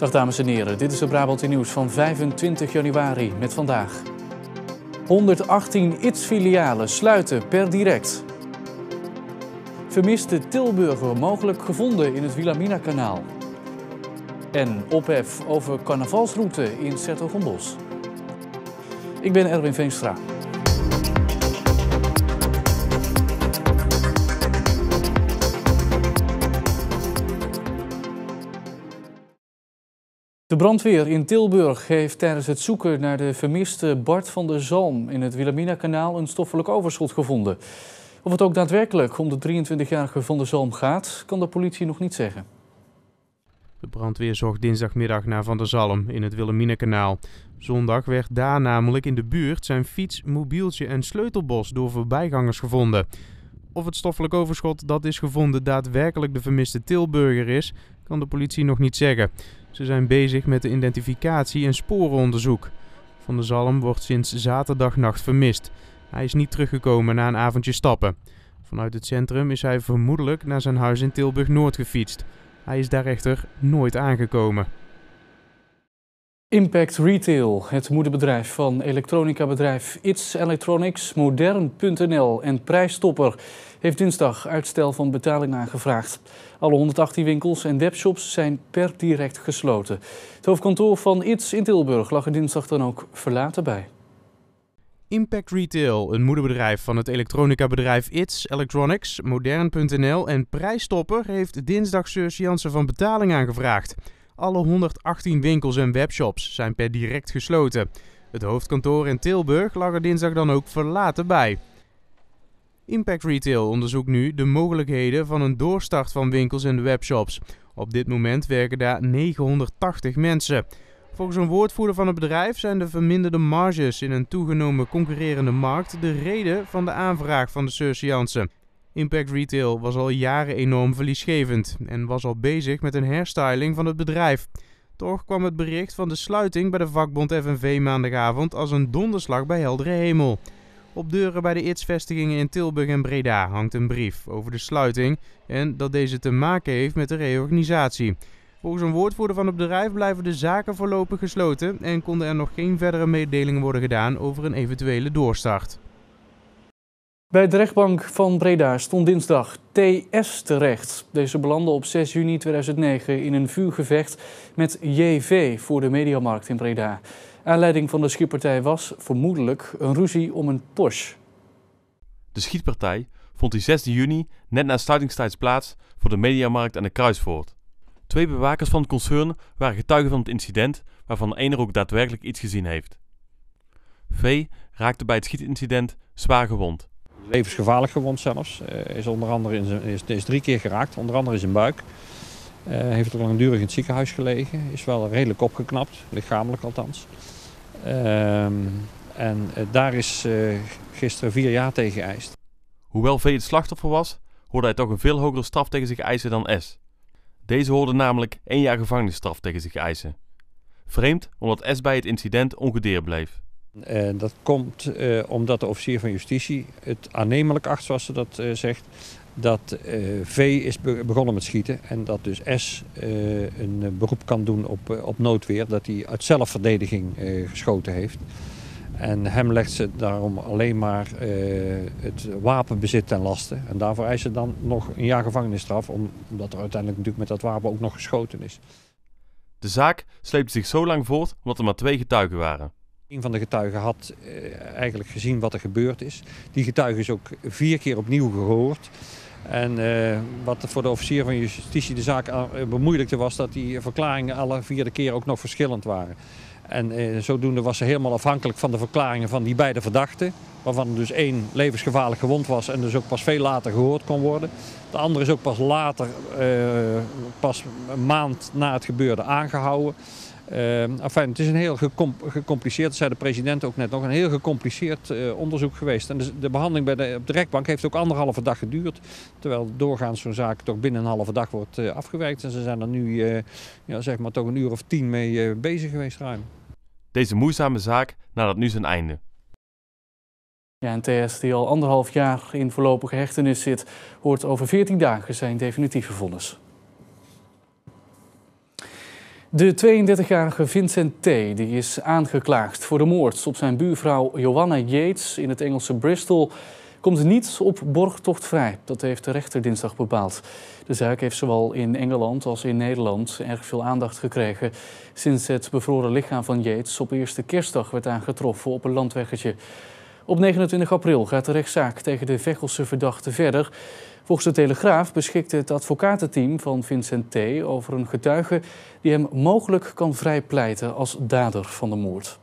Dag dames en heren, dit is het Brabant Nieuws van 25 januari met vandaag. 118 ITS-filialen sluiten per direct. Vermiste Tilburger mogelijk gevonden in het Wilhelmina-kanaal. En ophef over carnavalsroute in 's-Hertogenbosch. Ik ben Erwin Veenstra. De brandweer in Tilburg heeft tijdens het zoeken naar de vermiste Bart van der Zalm in het Wilhelmina-kanaal een stoffelijk overschot gevonden. Of het ook daadwerkelijk om de 23-jarige van der Zalm gaat, kan de politie nog niet zeggen. De brandweer zocht dinsdagmiddag naar Van der Zalm in het Wilhelmina-kanaal. Zondag werd daar namelijk in de buurt zijn fiets, mobieltje en sleutelbos door voorbijgangers gevonden. Of het stoffelijk overschot dat is gevonden daadwerkelijk de vermiste Tilburger is, kan de politie nog niet zeggen. Ze zijn bezig met de identificatie en sporenonderzoek. Van der Zalm wordt sinds zaterdagnacht vermist. Hij is niet teruggekomen na een avondje stappen. Vanuit het centrum is hij vermoedelijk naar zijn huis in Tilburg-Noord gefietst. Hij is daar echter nooit aangekomen. Impact Retail, het moederbedrijf van elektronicabedrijf ITS Electronics, Modern.nl en Prijstopper, heeft dinsdag uitstel van betaling aangevraagd. Alle 118 winkels en webshops zijn per direct gesloten. Het hoofdkantoor van ITS in Tilburg lag er dinsdag dan ook verlaten bij. Impact Retail, een moederbedrijf van het elektronicabedrijf ITS Electronics, Modern.nl en Prijstopper, heeft dinsdag surseance van betaling aangevraagd. Alle 118 winkels en webshops zijn per direct gesloten. Het hoofdkantoor in Tilburg lag er dinsdag dan ook verlaten bij. Impact Retail onderzoekt nu de mogelijkheden van een doorstart van winkels en webshops. Op dit moment werken daar 980 mensen. Volgens een woordvoerder van het bedrijf zijn de verminderde marges in een toegenomen concurrerende markt de reden van de aanvraag van de surseance. Impact Retail was al jaren enorm verliesgevend en was al bezig met een herstyling van het bedrijf. Toch kwam het bericht van de sluiting bij de vakbond FNV maandagavond als een donderslag bij heldere hemel. Op deuren bij de ITS-vestigingen in Tilburg en Breda hangt een brief over de sluiting en dat deze te maken heeft met de reorganisatie. Volgens een woordvoerder van het bedrijf blijven de zaken voorlopig gesloten en konden er nog geen verdere mededelingen worden gedaan over een eventuele doorstart. Bij de rechtbank van Breda stond dinsdag TS terecht. Deze belandde op 6 juni 2009 in een vuurgevecht met JV voor de Mediamarkt in Breda. Aanleiding van de schietpartij was vermoedelijk een ruzie om een Porsche. De schietpartij vond die 6 juni net na sluitingstijds plaats voor de Mediamarkt aan de Kruisvoort. 2 bewakers van het concern waren getuigen van het incident, waarvan één er ook daadwerkelijk iets gezien heeft. V raakte bij het schietincident zwaar gewond. Levensgevaarlijk gewond zelfs. Is onder andere is 3 keer geraakt, onder andere in zijn buik. Heeft ook langdurig in het ziekenhuis gelegen. Is wel redelijk opgeknapt, lichamelijk althans. Daar is gisteren 4 jaar tegen geëist. Hoewel V het slachtoffer was, hoorde hij toch een veel hogere straf tegen zich eisen dan S. Deze hoorde namelijk 1 jaar gevangenisstraf tegen zich eisen. Vreemd omdat S bij het incident ongedeerd bleef. Dat komt omdat de officier van justitie het aannemelijk acht, zoals ze dat zegt, dat V is begonnen met schieten en dat dus S een beroep kan doen op noodweer, dat hij uit zelfverdediging geschoten heeft. En hem legt ze daarom alleen maar het wapenbezit ten laste. En daarvoor eisen ze dan nog 1 jaar gevangenisstraf, omdat er uiteindelijk natuurlijk met dat wapen ook nog geschoten is. De zaak sleepte zich zo lang voort omdat er maar 2 getuigen waren. Een van de getuigen had eigenlijk gezien wat er gebeurd is. Die getuige is ook 4 keer opnieuw gehoord. En wat voor de officier van justitie de zaak bemoeilijkte was dat die verklaringen alle 4e keer ook nog verschillend waren. En zodoende was ze helemaal afhankelijk van de verklaringen van die beide verdachten. Waarvan er dus 1 levensgevaarlijk gewond was en dus ook pas veel later gehoord kon worden. De andere is ook pas later, pas een maand na het gebeurde, aangehouden. Het is een heel gecompliceerd, dat zei de president ook net nog, een heel gecompliceerd onderzoek geweest. En de behandeling op de rechtbank heeft ook 1,5 dag geduurd. Terwijl doorgaans zo'n zaak toch binnen een 1,5 dag wordt afgewerkt. En ze zijn er nu zeg maar toch 1 uur of 10 mee bezig geweest ruim. Deze moeizame zaak nadert nu zijn einde. Ja, en TS, die al 1,5 jaar in voorlopige hechtenis zit, hoort over 14 dagen zijn definitieve vonnis. De 32-jarige Vincent T. die is aangeklaagd voor de moord op zijn buurvrouw Joanna Yates in het Engelse Bristol, komt niet op borgtocht vrij. Dat heeft de rechter dinsdag bepaald. De zaak heeft zowel in Engeland als in Nederland erg veel aandacht gekregen sinds het bevroren lichaam van Yates op eerste kerstdag werd aangetroffen op een landweggetje. Op 29 april gaat de rechtszaak tegen de Veghelse verdachte verder. Volgens de Telegraaf beschikt het advocatenteam van Vincent T. over een getuige die hem mogelijk kan vrijpleiten als dader van de moord.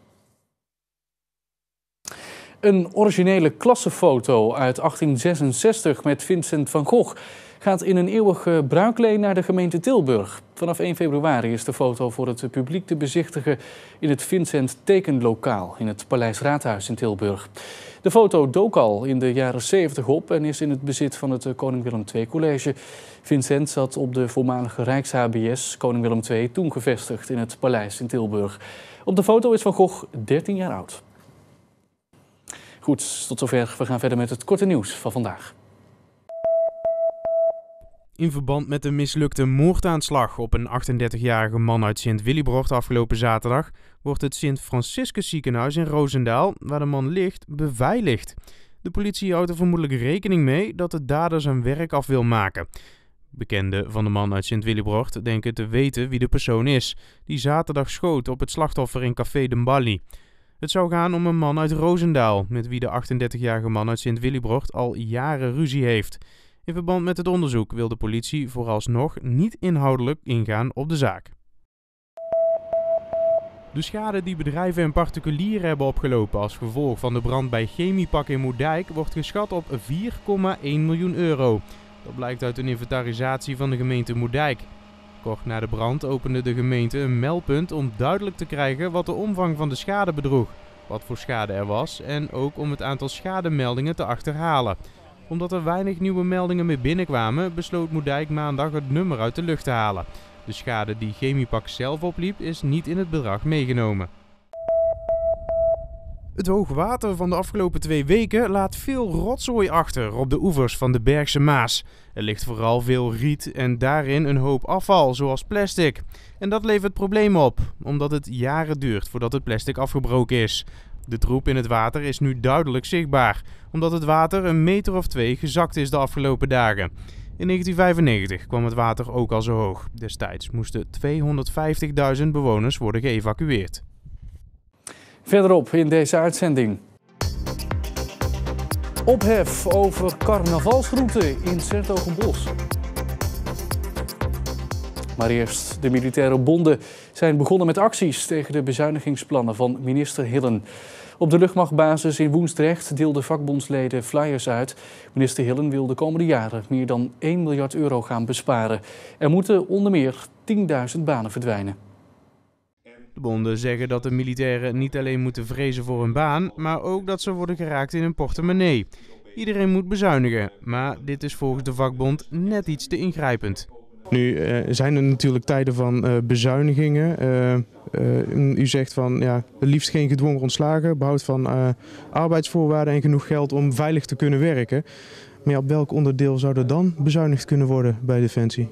Een originele klassenfoto uit 1866 met Vincent van Gogh gaat in een eeuwige bruikleen naar de gemeente Tilburg. Vanaf 1 februari is de foto voor het publiek te bezichtigen in het Vincent Tekenlokaal in het Paleis Raadhuis in Tilburg. De foto dook al in de jaren 70 op en is in het bezit van het Koning Willem II College. Vincent zat op de voormalige Rijks-HBS Koning Willem II, toen gevestigd in het paleis in Tilburg. Op de foto is Van Gogh 13 jaar oud. Goed, tot zover. We gaan verder met het korte nieuws van vandaag. In verband met de mislukte moordaanslag op een 38-jarige man uit Sint-Willibrord afgelopen zaterdag wordt het Sint-Franciscus ziekenhuis in Roosendaal, waar de man ligt, beveiligd. De politie houdt er vermoedelijk rekening mee dat de dader zijn werk af wil maken. Bekenden van de man uit Sint-Willibrord denken te weten wie de persoon is, die zaterdag schoot op het slachtoffer in Café de Mballi. Het zou gaan om een man uit Roosendaal, met wie de 38-jarige man uit Sint-Willibrord al jaren ruzie heeft. In verband met het onderzoek wil de politie vooralsnog niet inhoudelijk ingaan op de zaak. De schade die bedrijven en particulieren hebben opgelopen als gevolg van de brand bij Chemiepak in Moerdijk wordt geschat op 4,1 miljoen euro. Dat blijkt uit een inventarisatie van de gemeente Moerdijk. Kort na de brand opende de gemeente een meldpunt om duidelijk te krijgen wat de omvang van de schade bedroeg, wat voor schade er was en ook om het aantal schademeldingen te achterhalen. Omdat er weinig nieuwe meldingen meer binnenkwamen, besloot Moerdijk maandag het nummer uit de lucht te halen. De schade die Chemiepak zelf opliep is niet in het bedrag meegenomen. Het hoogwater van de afgelopen 2 weken laat veel rotzooi achter op de oevers van de Bergse Maas. Er ligt vooral veel riet en daarin een hoop afval, zoals plastic. En dat levert problemen op, omdat het jaren duurt voordat het plastic afgebroken is. De troep in het water is nu duidelijk zichtbaar, omdat het water 1 meter of 2 gezakt is de afgelopen dagen. In 1995 kwam het water ook al zo hoog. Destijds moesten 250.000 bewoners worden geëvacueerd. Verderop in deze uitzending. Ophef over carnavalsroute in 's-Hertogenbosch. Maar eerst, de militaire bonden zijn begonnen met acties tegen de bezuinigingsplannen van minister Hillen. Op de luchtmachtbasis in Woensdrecht deelden vakbondsleden flyers uit. Minister Hillen wil de komende jaren meer dan 1 miljard euro gaan besparen. Er moeten onder meer 10.000 banen verdwijnen. De bonden zeggen dat de militairen niet alleen moeten vrezen voor hun baan, maar ook dat ze worden geraakt in hun portemonnee. Iedereen moet bezuinigen, maar dit is volgens de vakbond net iets te ingrijpend. Nu zijn er natuurlijk tijden van bezuinigingen. U zegt van ja, liefst geen gedwongen ontslagen, behoud van arbeidsvoorwaarden en genoeg geld om veilig te kunnen werken. Maar ja, op welk onderdeel zou er dan bezuinigd kunnen worden bij Defensie?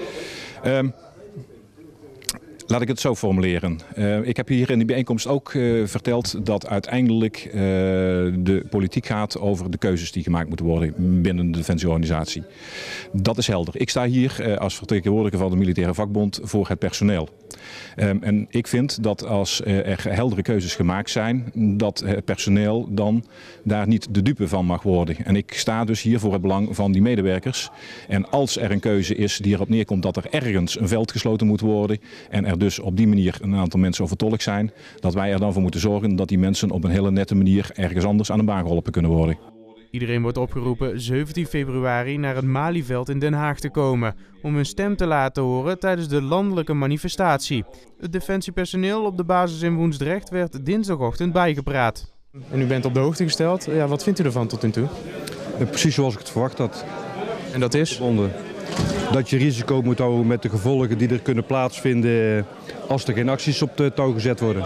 Laat ik het zo formuleren. Ik heb hier in die bijeenkomst ook verteld dat uiteindelijk de politiek gaat over de keuzes die gemaakt moeten worden binnen de defensieorganisatie. Dat is helder. Ik sta hier als vertegenwoordiger van de militaire vakbond voor het personeel. En ik vind dat als er heldere keuzes gemaakt zijn, dat het personeel dan daar niet de dupe van mag worden. En ik sta dus hier voor het belang van die medewerkers. En als er een keuze is die erop neerkomt dat er ergens een veld gesloten moet worden en er dus op die manier een aantal mensen overtollig zijn, dat wij er dan voor moeten zorgen dat die mensen op een hele nette manier ergens anders aan de baan geholpen kunnen worden. Iedereen wordt opgeroepen 17 februari naar het Malieveld in Den Haag te komen om hun stem te laten horen tijdens de landelijke manifestatie. Het defensiepersoneel op de basis in Woensdrecht werd dinsdagochtend bijgepraat. En u bent op de hoogte gesteld. Ja, wat vindt u ervan tot nu toe? Precies zoals ik het verwacht had. En dat is? Dat je risico moet houden met de gevolgen die er kunnen plaatsvinden als er geen acties op de touw gezet worden.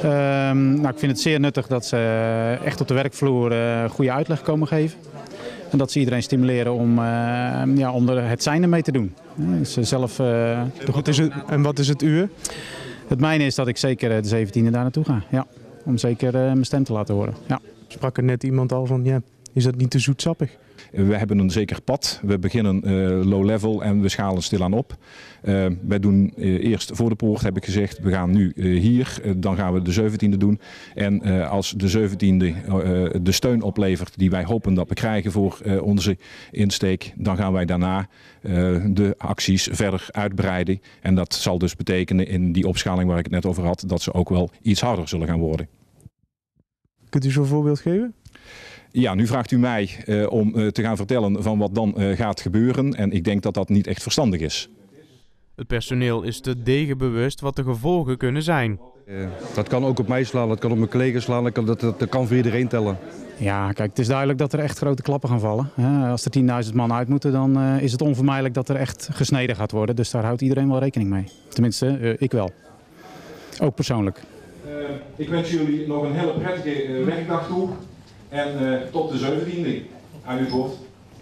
Ik vind het zeer nuttig dat ze echt op de werkvloer goede uitleg komen geven. En dat ze iedereen stimuleren om er het zijne mee te doen. Dus zelf, En wat is het uur? Het mijne is dat ik zeker de 17e daar naartoe ga. Ja, om zeker mijn stem te laten horen. Ja. Sprak er net iemand al van, ja, is dat niet te zoetsappig? We hebben een zeker pad. We beginnen low level en we schalen stilaan op. Wij doen eerst voor de poort, heb ik gezegd. We gaan nu hier, dan gaan we de 17e doen. En als de 17e de steun oplevert die wij hopen dat we krijgen voor onze insteek, dan gaan wij daarna de acties verder uitbreiden. En dat zal dus betekenen in die opschaling waar ik het net over had, dat ze ook wel iets harder zullen gaan worden. Kunt u zo'n voorbeeld geven? Ja, nu vraagt u mij om te gaan vertellen van wat dan gaat gebeuren. En ik denk dat dat niet echt verstandig is. Het personeel is te degen bewust wat de gevolgen kunnen zijn. Dat kan ook op mij slaan, dat kan op mijn collega's slaan, dat kan voor iedereen tellen. Ja, kijk, het is duidelijk dat er echt grote klappen gaan vallen. Als er 10.000 man uit moeten, dan is het onvermijdelijk dat er echt gesneden gaat worden. Dus daar houdt iedereen wel rekening mee. Tenminste, ik wel. Ook persoonlijk. Ik wens jullie nog een hele prettige werkdag toe. En tot de 17e aan uw woord.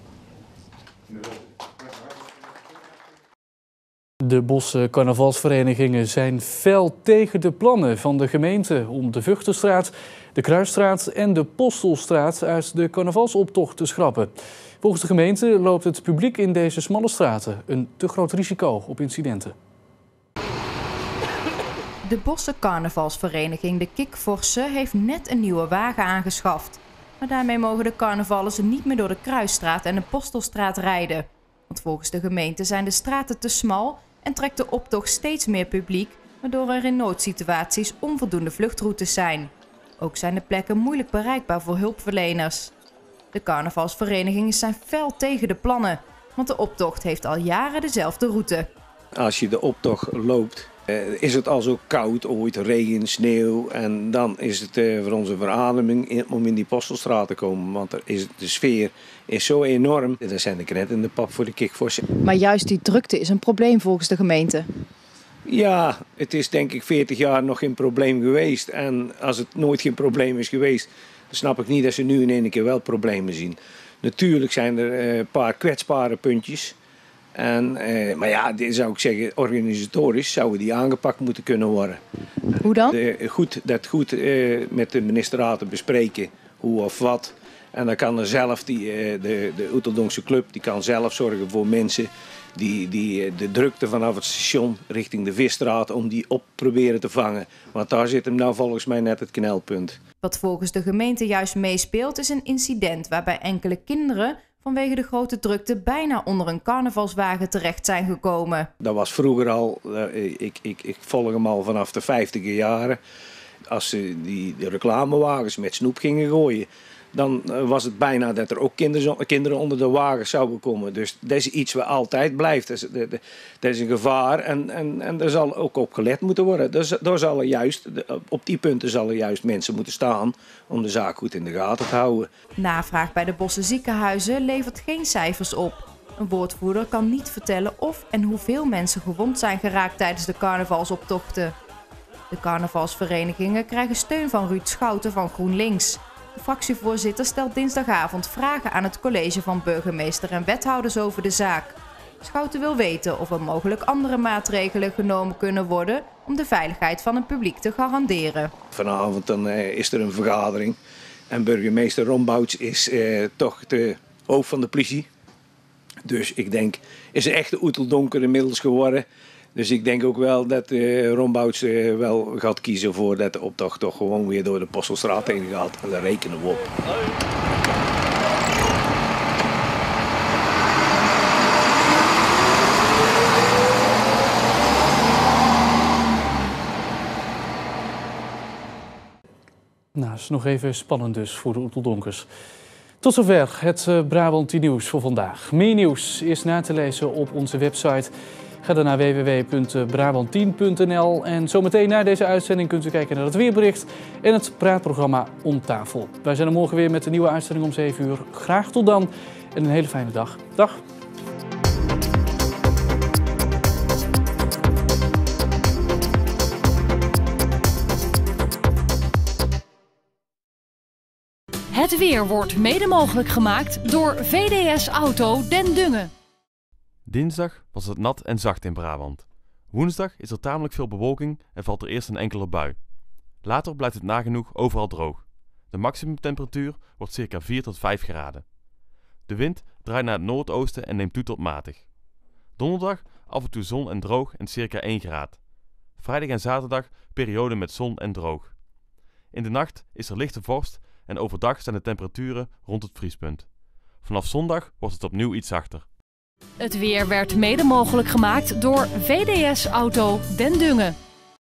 De Bosse carnavalsverenigingen zijn fel tegen de plannen van de gemeente om de Vugtenstraat, de Kruisstraat en de Postelstraat uit de carnavalsoptocht te schrappen. Volgens de gemeente loopt het publiek in deze smalle straten een te groot risico op incidenten. De Bosse carnavalsvereniging De Kikvorse heeft net een nieuwe wagen aangeschaft. Maar daarmee mogen de carnavallers niet meer door de Kruisstraat en de Postelstraat rijden. Want volgens de gemeente zijn de straten te smal en trekt de optocht steeds meer publiek, waardoor er in noodsituaties onvoldoende vluchtroutes zijn. Ook zijn de plekken moeilijk bereikbaar voor hulpverleners. De carnavalsverenigingen zijn fel tegen de plannen, want de optocht heeft al jaren dezelfde route. Als je de optocht loopt, is het al zo koud, ooit regen, sneeuw. En dan is het voor onze verademing om in die Postelstraat te komen. Want de sfeer is zo enorm. Dat zijn de kret in de pap voor de Kikvorse. Maar juist die drukte is een probleem volgens de gemeente. Ja, het is denk ik 40 jaar nog geen probleem geweest. En als het nooit geen probleem is geweest, dan snap ik niet dat ze nu in één keer wel problemen zien. Natuurlijk zijn er een paar kwetsbare puntjes. Maar ja, dit zou ik zeggen, organisatorisch zouden die aangepakt moeten kunnen worden. Hoe dan? Goed met de ministerraad bespreken, hoe of wat. En dan kan er zelf de Oeteldonkse club, die kan zelf zorgen voor mensen die de drukte vanaf het station richting de Visstraat, om die op proberen te vangen. Want daar zit hem nou volgens mij net het knelpunt. Wat volgens de gemeente juist meespeelt is een incident waarbij enkele kinderen vanwege de grote drukte bijna onder een carnavalswagen terecht zijn gekomen. Dat was vroeger al, ik volg hem al vanaf de 50e jaren. Als ze die reclamewagens met snoep gingen gooien, dan was het bijna dat er ook kinderen onder de wagen zouden komen. Dus dat is iets wat altijd blijft. Dat is een gevaar en er zal ook op gelet moeten worden. Daar zal er juist, op die punten zal er juist mensen moeten staan om de zaak goed in de gaten te houden. Navraag bij de Bosse ziekenhuizen levert geen cijfers op. Een woordvoerder kan niet vertellen of en hoeveel mensen gewond zijn geraakt tijdens de carnavalsoptochten. De carnavalsverenigingen krijgen steun van Ruud Schouten van GroenLinks. De fractievoorzitter stelt dinsdagavond vragen aan het college van burgemeester en wethouders over de zaak. Schouten wil weten of er mogelijk andere maatregelen genomen kunnen worden om de veiligheid van het publiek te garanderen. Vanavond dan, is er een vergadering en burgemeester Rombouts is toch de hoofd van de politie. Dus ik denk, is een echte Oeteldonker inmiddels geworden. Dus ik denk ook wel dat Rombouts wel gaat kiezen voor dat de optocht toch gewoon weer door de Postelstraat heen gaat. En daar rekenen we op. Nou, dat is nog even spannend dus voor de Oeteldonkers. Tot zover het Brabant nieuws voor vandaag. Meer nieuws is na te lezen op onze website. Ga dan naar www.brabant10.nl en zometeen na deze uitzending kunt u kijken naar het weerbericht en het praatprogramma Om Tafel. Wij zijn er morgen weer met een nieuwe uitzending om 7 uur. Graag tot dan en een hele fijne dag. Dag! Het weer wordt mede mogelijk gemaakt door VDS Auto Den Dungen. Dinsdag was het nat en zacht in Brabant. Woensdag is er tamelijk veel bewolking en valt er eerst een enkele bui. Later blijft het nagenoeg overal droog. De maximumtemperatuur wordt circa 4 tot 5 graden. De wind draait naar het noordoosten en neemt toe tot matig. Donderdag af en toe zon en droog en circa 1 graad. Vrijdag en zaterdag periode met zon en droog. In de nacht is er lichte vorst en overdag zijn de temperaturen rond het vriespunt. Vanaf zondag wordt het opnieuw iets zachter. Het weer werd mede mogelijk gemaakt door VDS Auto Den Dungen.